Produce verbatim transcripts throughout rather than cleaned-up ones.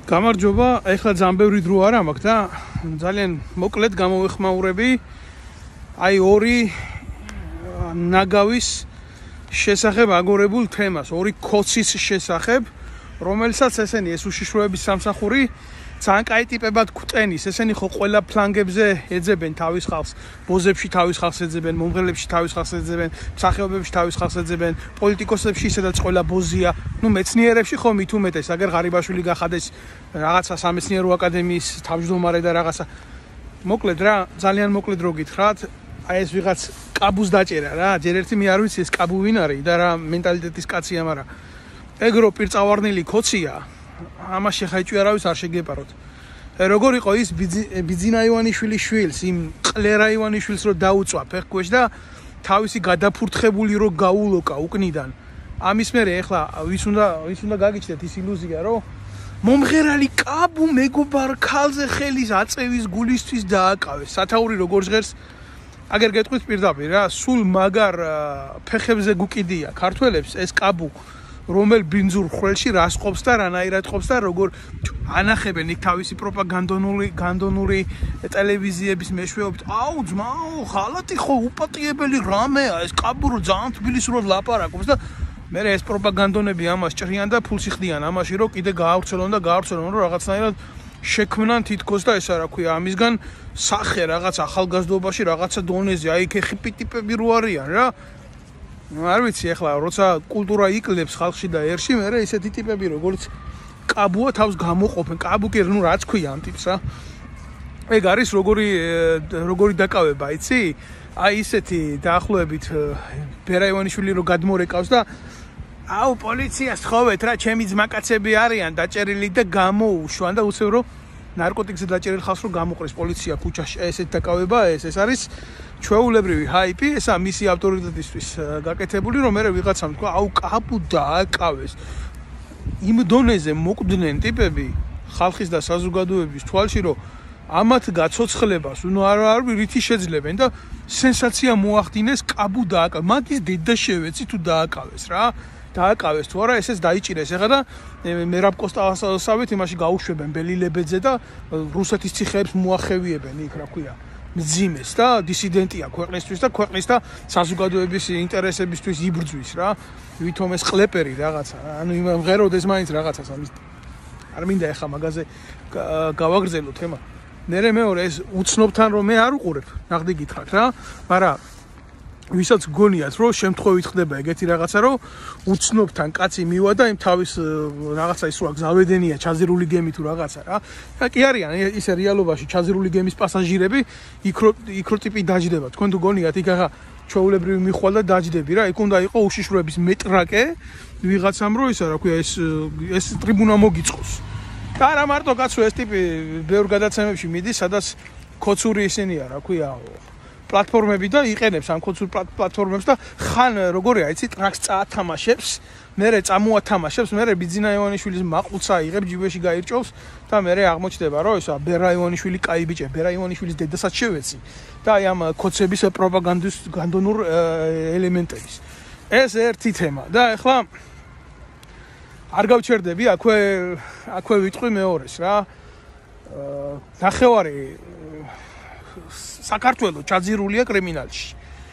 გამარჯობა, ეხლა ძალიან ბევრი დრო არ მაქვს და ძალიან მოკლედ გამოვეხმაურები აი ორი ნაგავის შესახებ აგორებულ თემას, ორი ქოცის შესახებ, რომელსაც ესენი ეს უშიშროების სამსახური ძალიან კაი ტიპებად გვტენის, ესენი ხო ყველა ფლანგებზე ეძებენ თავის ხალხს, ბოზებში თავის ხალხს ეძებენ, მომღერლებში თავის ხალხს ეძებენ, მსახიობებში თავის ხალხს ეძებენ, პოლიტიკოსებში ისედაც ყველა ბოზია, ну მეცნიერებში ხო მით უმეტეს, აგერ ღარიბაშვილი გახადეს რაღაცა სამეცნიერო აკადემიის თავმჯდომარე და რაღაცა. მოკლედ რა, ძალიან მოკლედ რო გითხრათ, აი ეს ვიღაც კაბუს დაჭერა რა, ჯერ ერთი მე არ ვიცი ეს კაბუ ვინ არის და რა მენტალიტეტის კაცია, მაგრამ ეგრო პირწავარნილი ქოცია. ამაში ხაიჭი არავის არ შეგეპაროთ. როგორ იყო ის ბიძინა ივანიშვილის შვილს, იმ ყლერა ივანიშვილს რო დაუწვა ფეხქვეშ და თავისი გადაფურთხებული რო გაულოკა უკნიდან. ამის მერე ეხლა ვის უნდა ვის უნდა გაგიჩნდეთ ის ილუზია რომ მომღერალი კაბუ მეგობარ ქალზე ხელის აწევის გულისთვის დააკავეს. სათაური როგორ ჟღერს აგერ გეტყვით პირდაპირ რა, სულ მაგარ ფეხებზე გუკიდია ქართველებს ეს კაბუ რომელ ბინძურ ხვრელში რას ყოფს და რანაირად ყოფს და როგორ ანახებენ იქ თავისი პროპაგანდონული განდონური ტელევიზიების მეშვეობით. აუ ძმაო, ხალათი ხო უპატიებელი რამეა, ეს კაბურო ძალიან თბილისურად ლაპარაკობს და მე ეს პროპაგანდონები ამას ჭრიან და ფულს იხდიან ამაში რომ კიდე გაავრცელონ და გაავრცელონ რომ რაღაცნაირად შექმნან თითქოს და ესა რა ქვია ამისგან სახე რაღაც ახალგაზრდობაში რაღაცა დონეზე, აი იქ ხიპი ტიპები რო არიან რა. არ ვიცი ახლა როცა კულტურა იკლებს ხალხში და ერში, მე ესეთი ტიპები როგორც კაბუა თავს გამოყოფენ. კაბუ კი ნუ რაც ქვია ამ ტიპს რა. ეგ არის როგორი როგორი დაკავება, იცი? აი ისეთი დაახლოებით ბერა ივანიშვილი რო გადმორეკავს და აუ პოლიციას თხოვეთ რა, ჩემი ძმაკაცები არიან დაჭერილი და გამოუშვან და უცებ რომ ნარკოტიკზე დაჭერილ ხალხს რო გამოყრეს პოლიცია ქუჩაში. ესეთ დაკავება ეს ეს არის ჩვეულებრივი ჰაიპი, ესა მისი ავტორიტეტისთვის გაკეთებული, რომ მე ვიღაცამ თქვა, აუ კაბუ დააკავეს. იმ დონეზე მოკვდნენ ტიპები ხალხის და საზოგადოების თვალში, რომ ამათ გაცოცხლებას, ნუ არ არ რითი შეძლებენ და სენსაცია მოახდინეს კაბუ დააკავეს. მაგის დედა შევეცი თუ დააკავეს რა. დააკავეს თუ არა, ესეც დაიჭირეს ახლა და მერაბ კოსტასავით იმაში გაუშვებენ ბელილებეძე და რუსეთის ციხეებს მოახევიებენ იქ რა ქვია. მძიმეს და დისიდენტია ქვეყნისთვის და ქვეყნის და საზოგადოების ინტერესებისთვის იბრძვის რა. ვითომ ეს ყლეპერი რაღაცა, ანუ იმ მღეროდეს მაინც რაღაცას ამის. არ მინდა ახლა მაგაზე გავაგრძელო თემა. მერე მეორე ეს უცნობთან რომ მე არ უყურებ, ნახდი გითხრათ რა, მაგრამ ვისაც გონიათ რომ შემთხვევით ხდება ეგეთი რაღაცა რომ უცნობთან კაცი მივა და იმ თავის რაღაცა ის რა გზავედენია ჩაზირული გემი თუ რაღაცა რა. და კი არიან ისე რეალობაში ჩაზირული გემის პასაჟირები იქრო იქრო ტიპი დაჯდება. თქვენ თუ გონიათ იქ ახლა ჩვეულებრივი მიხვალ და დაჯდები რა. იქ უნდა იყო უშიშროების მეტრაკე ვიღაცამ რომ ისა რა ქვია ეს ეს ტრიბუნა მოგიწყოს. და არა მარტო კაცო ეს ტიპი ბევრ გადაცემებში მიდის, სადაც ქოცური ისენია რა ქვია პლატფორმები და იყენებს ამ ქოცურ პლატფორმებს და ხან როგორია იცი ტრაქს წაათამაშებს, მერე წამოათამაშებს, მერე ბიძინა ივანიშვილის მაყუცა იღებს ჯიბეში გაირჭოვს და მერე აღმოჩნდება რომ ისა ბერა ივანიშვილი კაი ბიჭე, ბერა ივანიშვილის დედასაც შევეცი და აი ამ ქოცების პროპაგანდის განდონურ ელემენტების. ეს ერთი თემა და ახლა არ გავჩერდები, აქვე აქვე ვიტყვი მეორეს რა. ნახევარი საქართველოს ჩაძირულია კრიმინალში.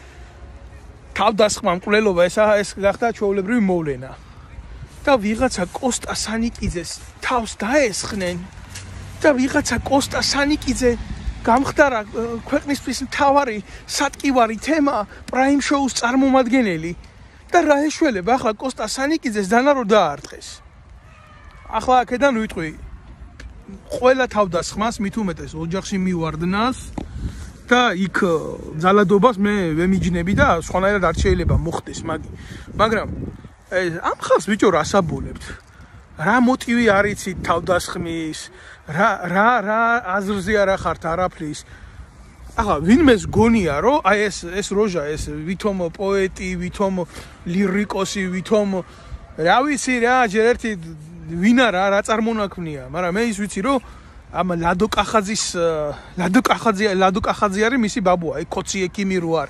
თავდასხმა მკვლელობა ესა ეს გახდა ჩვეულებრივი მოვლენა. და ვიღაცა კოსტა სანიკიძეს თავს დაესხნენ და ვიღაცა კოსტა სანიკიძე გამხდარა ქვეყნისთვის მთავარი სატკივარი თემა პრაიმ შოუს წარმომადგენელი და რა ეშველება ახლა კოსტა სანიკიძეს დანა რო დაარტყეს. ახლა აქედან ვიტყვი ყველა თავდასხმას მით უმეტეს ოჯახში მივარდნას და იქ ძალადობას მე ვემიჯნები და სხვანაირად არ შეიძლება მოხდეს მაგი. მაგრამ ამ ხალხს ბიჭო რას აბოლებთ? რა მოტივი არიცით თავდასხმის? რა რა რა აზრზე არა ხართ არაფრის? ახლა ვინმეს გონია რომ აი ეს ეს როჟა ეს ვითომ პოეტი, ვითომ ლირიკოსი, ვითომ რა ვიცი რა, ჯერ ერთი ვინ არა რა წარმონაქმნია, მაგრამ მე ის ვიცი რომ ამ ლადო კახაძის ლადო კახაძე ლადო კახაძე არის მისი ბაბუა, აი ქოცი ექიმი რო არის.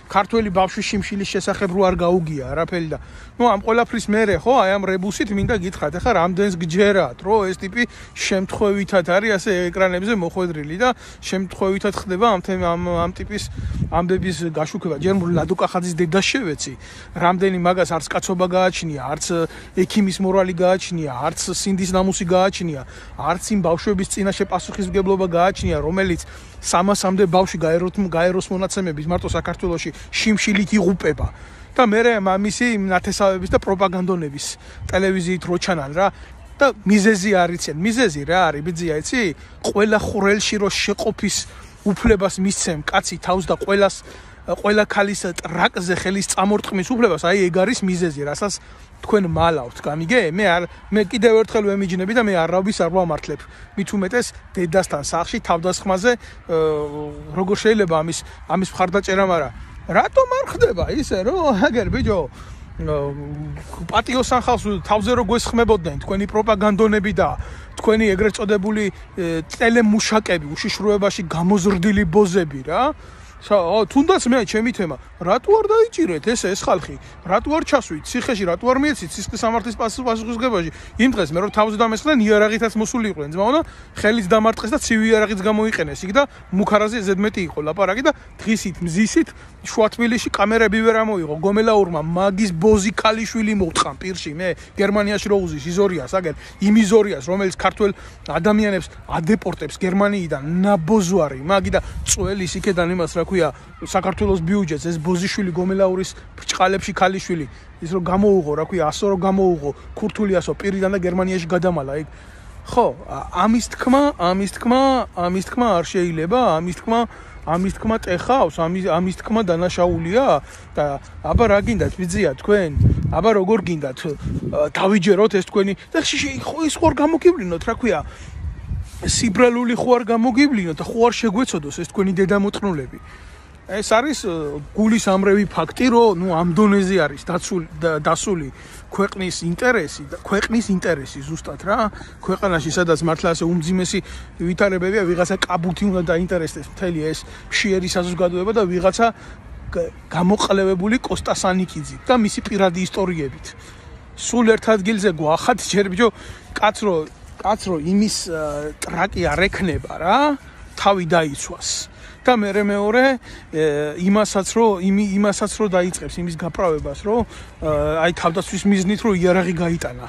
ქართველი ბავშვი შიმშილის შესახებ რო არ გაუგია არაფერი და ნუ ამ ყველაფრის მერე ხო აი ამ რებუსით მინდა გითხრათ ახლა რამდენს გჯერათ რომ ეს ტიპი შემთხვევითად არის ასე ეკრანებზე მოხვედრილი და შემთხვევითად ხდება ამ ამ ამ ტიპის ამბების გაშუქება ჯერ ლადო კახაძის დედა შევეცი რამდენი მაგას არც კაცობა გააჩნია არც ექიმის მორალი გააჩნია არც სინდის ნამუსი გააჩნია არც იმ ბავშვების წინაშე პასუხისმგებლობა გააჩნია რომელიც სამასამდე ბავშვი გაეროს მონაცემების მარტო საქართველოში შიმშილით იღუპება და მე მამისი ნათესავების და პროპაგანდონების ტელევიზიით რო ჩანან რა და მიზეზი არიციან მიზეზი რა არის ბიძია იცი ყველა ხურელში რო შეყოფის უფლებას მისცემ კაცი თავს და ყველას ყველა ქალის ტრაკზე ხელის წამორტყმის უფლებას აი ეგ არის მიზეზი რასაც თქვენ მალავთ გამიგე მე არ მე კიდევ ერთხელ ვემიჯნები და მე არავის არ ვამართლებ მით უმეტეს დედასთან სახლში თავდასხმაზე როგორ შეიძლება ამის ამის მხარდაჭერა მაგრამ რატომ არ ხდება ისე რომ აგერ ბიჭო პატიოს ახალს თავზე რო გვესხმებოდნენ თქვენი პროპაგანდონები და თქვენი ეგრეთ წოდებული ტელემუშაკები უშიშროებაში გამოზრდილი ბოზები რა თუნდაც მე ჩემი თემა რატო არ დაიჭირეთ ეს ეს ხალხი რატო არ ჩასვით ციხეში რატო არ მიეცით სისხლის სამართლის პასუხისმგებლობაში იმ დღეს მე რო თავზე დამესხდნენ იარაღითაც მოსული იყვნენ ძმაო და ხელით დამარტყეს და ცივი იარაღიც გამოიყენეს იქ და მუქარაზე ზედმეტი იყო ლაპარაკი და დღისით მზისით შუა თბილისში კამერები ვერ ამოიღო გომელაურმა მაგის ბოზი ქალიშვილი მოუტყან პირში მე გერმანიაში რო უზის იზორიას აგერ იმ იზორიას რომელიც ქართველ ადამიანებს ადეპორტებს გერმანიიდან ნაბოზვარი მაგი და წველის იქედან იმას რა საქართველოს ბიუჯეტს ეს ბოზიშვილი გომელაურის ბრჭყალებში ქალიშვილი ის რომ გამოუღო რა ქვია ასო რომ გამოუღო ქურთული ასო პირიდან და გერმანიაში გადამალა იქ ხო ამის თქმა ამის თქმა ამის თქმა არ შეიძლება ამის თქმა ამის თქმა ტეხავს ამის ამის თქმა დანაშაულია და აბა რა გინდათ ბიძია თქვენ აბა როგორ გინდათ დავიჯეროთ ეს თქვენი და ხო ის ხო არ გამოგივლინოთ რა ქვია სიბრალული ხო არ გამოგივლინოთ და ხო არ შეგვეცოდოს ეს თქვენი დედამოწნულები ეს არის გულის ამრევი ფაქტი რომ ნუ ამ დონეზე არის დაცული დასული ქვეყნის ინტერესი და ქვეყნის ინტერესი ზუსტად რა ქვეყანაში სადაც მართლა ასე უმძიმესი ვითარებებია ვიღაცა კაბუთი უნდა დაინტერესდეს მთელი ეს მშიერი საზოგადოება და ვიღაცა გამოყლევებული კოსტა სანიკიძით და მისი პირადი ისტორიებით სულ ერთ ადგილზე გვახათ ჯერ ბიჭო კაცრო კაცრო იმის ტრაკი არ ექნება რა თავი დაიცვას და მე მეორე იმასაც რომ იმასაც რომ დაიწყებს იმის გაправებას რომ აი თავდაცვის მიზნით რომ იარაღი გაიტანა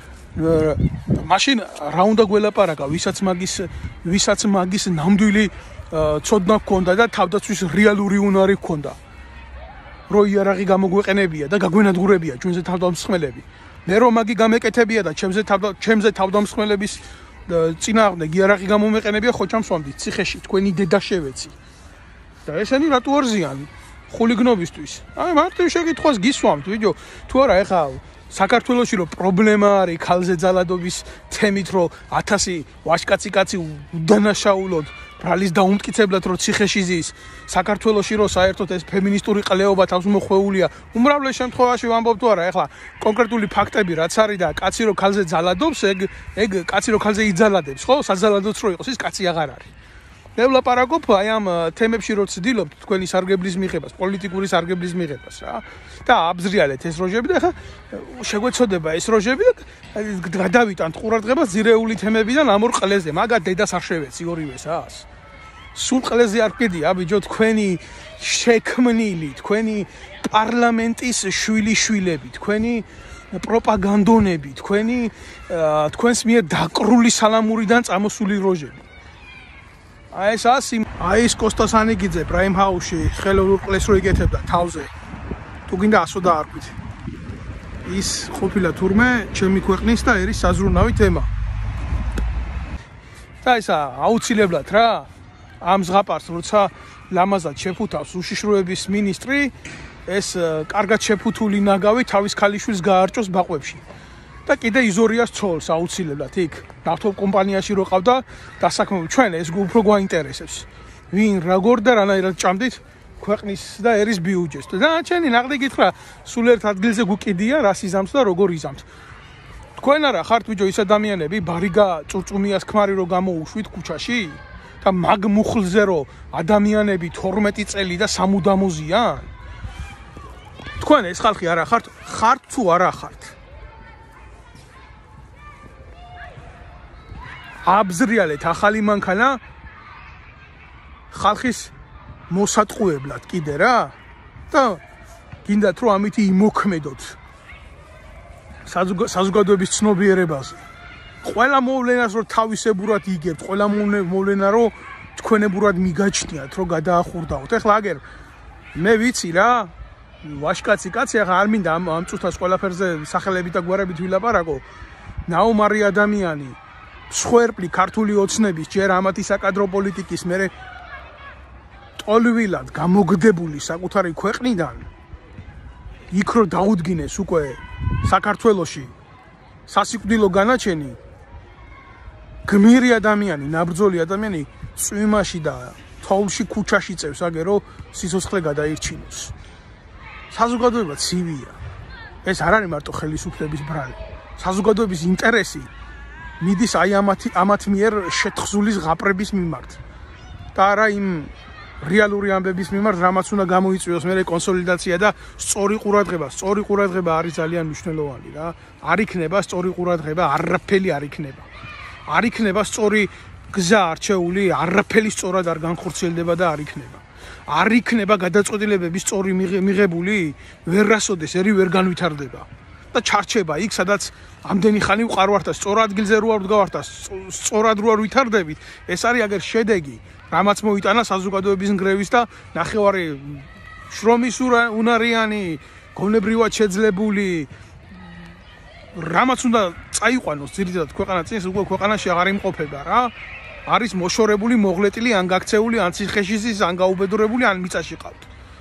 მაშინ რა უნდა გველაპარაკა ვისაც მაგის ვისაც მაგის ნამდვილი ცოდნა ჰქონდა და თავდაცვის რეალური უნარი ჰქონდა რომ იარაღი გამოგვეყენებია და გაგვენადგურებია ჩვენზე თავდამსხმელები მე რომ მაგი გამეკეთებია და ჩემზე თავდა ჩემზე თავდამსხმელების წინააღმდეგ იარაღი გამომეყენებია ხოჭამს ვამდით ციხეში თქვენი დედა შევეცი და ესენი რატო არ ზიანი ხულიგნობისთვის აი მარტივ შეკითხვას გისვამთ ვიდეო თუ არა ეხა საქართველოში რომ პრობლემა არის ქალზე ძალადობის თემით რომ ათასი ვაჟკაცი კაცი უდანაშაულოდ ბრალის დაუმტკიცებლად რომ ციხეში ზის საქართველოში რომ საერთოდ ეს ფემინისტური ყლეობა თავს მოხვეულია უმრავლეს შემთხვევაში ვამბობ თუ არა ეხლა კონკრეტული ფაქტები რაც არის და კაცი რომ ქალზე ძალადობს ეგ ეგ კაცი რომ ქალზე იძალადებს ხო საზალადოც რო იყოს ის კაცი აღარ არის მე ვლაპარაკობ აი ამ თემებში რო ცდილობთ თქვენი სარგებლის მიღებას პოლიტიკური სარგებლის მიღებას რა და აბზრიალეთ ეს როჟები და ეხლა შეგვეცოდება ეს როჟები და გადავიტანთ ყურადღებას ძირეული თემებიდან ამ ორ ყლეზე მაგა დედას არ შევეცი ორივესას სულ ყლეზე არ გედია ბიჭო თქვენი შექმნილი თქვენი პარლამენტის შვილი შვილები თქვენი პროპაგანდონები თქვენი თქვენს მიერ დაკრული სალამურიდან წამოსული როჟები აი ეს ასი აი ეს კოსტა სანიკიძე პრაიმ ჰაუსში ხელოვნურ ყლეს რო იკეთებდა თავზე თუ გინდა ასო დაარქვით ის ყოფილა თურმე ჩემი ქვეყნის და ერის საზრუნავი თემა და ისა აუცილებლად რა ამ ზღაპარს როცა ლამაზად შეფუთავს უშიშროების მინისტრი ეს კარგად შეფუთული ნაგავი თავის ქალიშვილს გაარჭოს ბაყვებში და კიდე იზორიას ცოლს აუცილებლად იქ ნავთობ კომპანიაში რო ყავდა დასაქმებული ჩვენ ეს უფრო გვაინტერესებს ვინ როგორ და რანაირად ჭამდით ქვეყნის და ერის ბიუჯეტს და ჩვენი ნაღდი გითხრა სულ ერთ ადგილზე გვკიდია რას იზამთ და როგორ იზამთ თქვენ არა ხართ ბიჭო ის ადამიანები ბარიგა წურწუმიას ქმარი რო გამოუშვით ქუჩაში და მაგ მუხლზე რო ადამიანები თორმეტი წელი და სამუდამოზიან თქვენ ეს ხალხი არა ხართ, ხართ თუ არა ხართ. აბზრიალეთ ახალი მანქანა ხალხის მოსატყუებლად კიდე რა და გინდათ რომ ამით იმოქმედოთ საზოგადოების ცნობიერებაზე. ყველა მოვლენას რომ თავისებურად იგებთ, ყველა მოვლენა რომ თქვენებურად მიგაჩნიათ, რომ გადაახურდაოთ. ეხლა აგერ მე ვიცი რა, ვაშკაცი კაცი, ახლა არ მინდა ამ ამ წუთას ყველაფერზე სახელებით და გვარებით ვილაპარაკო. ნაუმარი ადამიანი, მსხვერპლი ქართული ოცნების, ჯერ ამათი საკადრო პოლიტიკის, მერე ტოლვილად გამოგდებული საკუთარი ქვეყნიდან იქ რო დაუდგინეს უკვე საქართველოში სასიკვდილო განაჩენი, გმირი ადამიანი, ნაბრძოლი ადამიანი წვიმაში და თოვლში ქუჩაში წევს აგერო სიცოცხლე გადაირჩინოს. საზოგადოება ცივია. ეს არ არის მარტო ხელისუფლების ბრალი. საზოგადოების ინტერესი მიდის აი ამათი ამათ მიერ შეთხზული ზღაპრების მიმართ. და არა იმ რეალური ამბების მიმართ, რამაც უნდა გამოიწვიოს მერე კონსოლიდაცია და სწორი ყურადღება. სწორი ყურადღება არის ძალიან მნიშვნელოვანი რა. არ იქნება სწორი ყურადღება, არაფერი არ იქნება. არ იქნება სწორი გზა არჩეული, არაფერი სწორად არ განხორციელდება და არ იქნება. არ იქნება გადაწყვეტილებების სწორი მიღებული, ვერასოდეს ერი ვერ განვითარდება. და ჩარჩება იქ, სადაც ამდენი ხანი ვყარ ვართ და სწორ ადგილზე რო არ ვდგავართ და სწორად რო არ ვითარდებით, ეს არის აგერ შედეგი, რამაც მოიტანა საზოგადოების ნგრევის და ნახევარი შრომის უნარიანი, გონებრივად შეძლებული, რამაც უნდა წაიყვანოს ძირითადად ქვეყანა წინ, უკვე ქვეყანაში აღარ იმყოფება რა. არის მოშორებული, მოღლეტილი, ან გაქცეული, ან ციხეში ზის, ან გაუბედურებული, ან მიწაში ყავთ.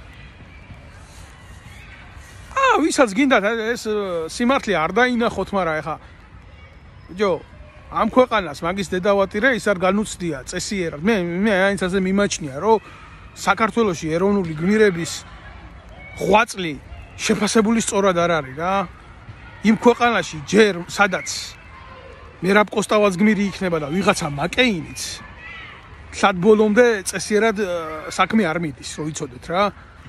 აა, ვისაც გინდათ ეს სიმართლე არ დაინახოთ, მაგრამ ეხა ჯო, ამ ქვეყანას მაგის დედავატირე ის არ განუცდია წესიერად. მე მე აინც ასე მიმაჩნია, რომ საქართველოში ეროვნული გმირების ღვაწლი შეფასებული სწორად არ არის რა. იმ ქვეყანაში ჯერ სადაც მერაბ კოსტავაც გმირი იქნება და ვიღაცა მაკეინიც სად ბოლომდე წესიერად საქმე არ მიდის, რო იცოდეთ რა.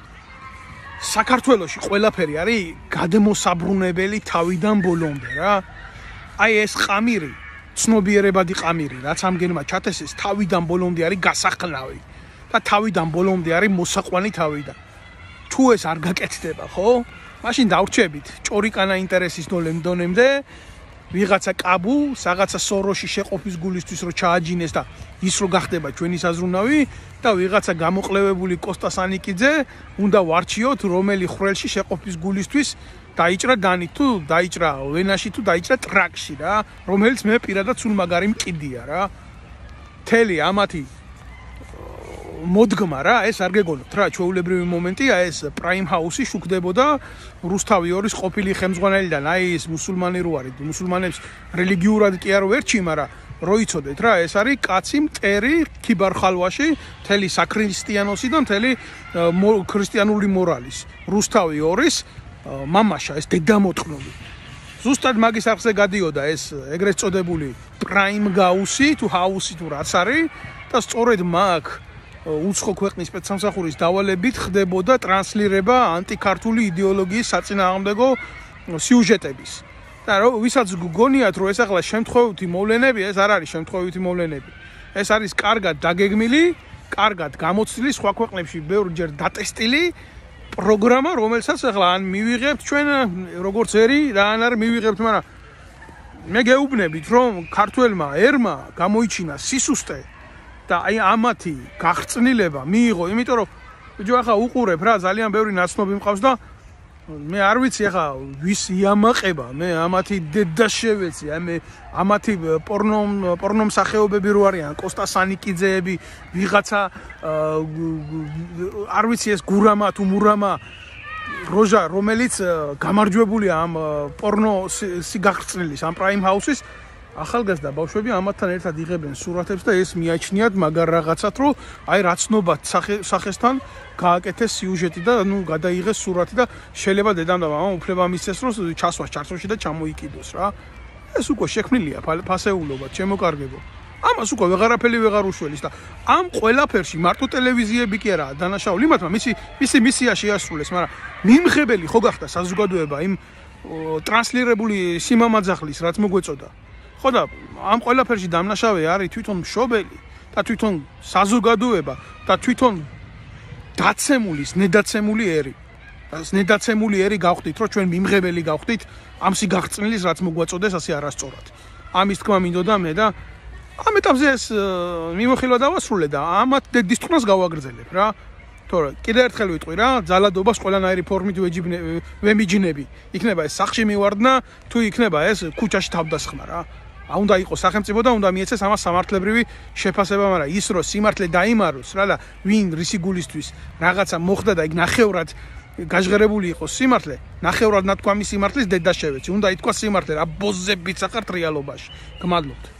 საქართველოში ყველაფერი არის გადმოსაბრუნებელი თავიდან ბოლომდე რა. აი ეს ყამირი, ცნობიერებადი ყამირი, რაც ამგენმა ჩათესეს, თავიდან ბოლომდე არის გასახნავი და თავიდან ბოლომდე არის მოსაყვანი თავიდან. თუ ეს არ გაკეთდება, ხო? მაშინ დავრჩებით ჭორიკანა ინტერესის დონემდე, ვიღაცა კაბუ, რაღაცა სოროში შეყოფის გულისთვის რო ჩააჯინეს და ის რო გახდება ჩვენი საზრუნავი და ვიღაცა გამოყლევებული კოსტა სანიკიძე უნდა ვარჩიოთ, რომელი ხრელში შეყოფის გულისთვის დაიჭრა დანით თუ დაიჭრა ვენაში თუ დაიჭრა ტრაკში რა, რომელიც მე პირადად სულ მაგარი მყიდია რა. თელი ამათი მოდგმა რა, ეს არ გეგონოთ რა, ჩვეულებრივი მომენტია ეს პრაიმ ჰაუსი შუქდებოდა რუსთავი ორის ყოფილი ხელმძღვანელიდან, აი ეს მუსულმანი რო არის, მუსულმანებს რელიგიურად კი არ ვერჩი, მაგრამ რო იცოდეთ რა, ეს არის კაცი მტერი ქიბარხალვაში, მთელი საქრისტიანოსი და მთელი ქრისტიანული მორალის, რუსთავი ორის მამაშა, ეს დედამოწყნული. ზუსტად მაგის არხზე გადიოდა ეს ეგრეთ წოდებული პრაიმ გაუსი თუ ჰაუსი თუ რაც არის და სწორედ მაგ უცხო ქვეყნის სპეცსამსახურის დავალებით ხდებოდა ტრანსლირება ანტიქართული იდეოლოგიის საწინააღმდეგო სიუჟეტების. და რო ვისაც გგონიათ რომ ეს ახლა შემთხვევითი მოვლენები, ეს არ არის შემთხვევითი მოვლენები. ეს არის კარგად დაგეგმილი, კარგად გამოცდილი, სხვა ქვეყნებში ბევრჯერ დატესტილი პროგრამა, რომელსაც ახლა ან მივიღებთ ჩვენ როგორც ერი და ან არ მივიღებთ, მაგრამ მე გეუბნებით რომ ქართველმა ერმა გამოიჩინა სისუსტე და აი ამათი გაღწნილება მიიღო, იმიტომ რომ ბიჭო ახლა უყურებ რა, ძალიან ბევრი ნაცნობი მყავს და მე არ ვიცი ახლა ვის იამაყება, მე ამათი დედა შევეცი, აი მე ამათი პორნო პორნო მსახიობები რო არიან, კოსტა სანიკიძეები, ვიღაცა არ ვიცი ეს გურამა თუ მურამა როჟა, რომელიც გამარჯვებულია ამ პორნო სიგაღწნილის, ამ პრაიმ ჰაუსის ახალგაზრდა ბავშვები ამათთან ერთად იღებენ სურათებს და ეს მიაჩნიათ მაგარ რაღაცად, რომ აი რაცნობად სახესთან გააკეთეს სიუჟეტი და ნუ გადაიღეს სურათი და შეიძლება დედამ და მამამ უფლება მისცეს, რომ ჩასვას ჩარცოში და ჩამოიკიდოს რა. ეს უკვე შექმნილია ფასეულობა, ჩემო კარგებო. ამას უკვე ვეღარაფერი ვეღარ უშველის და ამ ყველაფერში მარტო ტელევიზიები კი არაა დანაშაული, მათმა მისი მისი მისია შეასრულეს, მაგრამ მიმღებელი ხო გახდა საზოგადოება იმ ტრანსლირებული სიმამაძახლის, რაც მოგვეწოდა. ხო და ამ ყველაფერში დამნაშავე არის თვითონ მშობელი და თვითონ საზოგადოება და თვითონ დაცემულის, ნედაცემული ერი. ეს ნედაცემული ერი გავხდით, რომ ჩვენ მიმღებელი გავხდით ამ სიგახწნილის, რაც მოგვაწოდეს ასე არასწორად. ამის თქმა მინდოდა მე და ამ ეტაპზე ეს მიმოხილვა დავასრულე და ამათ დედის თხრას გავაგრძელებ რა. თორე კიდე ერთხელ ვიტყვი რა, ძალადობას ყველანაირი ფორმით ვემიჯნები. იქნება ეს სახში მივარდნა, თუ იქნება ეს ქუჩაში თავდასხმა რა. უნდა იყოს სახელმწიფო და უნდა მიეცეს ამას სამართლებრივი შეფასება, მაგრამ ის რომ სიმართლე დაიმაროს რა და ვინ რისი გულისთვის რაღაცა მოხდა და იქ ნახევრად გაჟღერებული იყოს სიმართლე, ნახევრად ნათქვამი სიმართლის დედა შევეცი. უნდა ითქვა სიმართლე რა ბოზებით სახართ რეალობაში. გმადლობთ.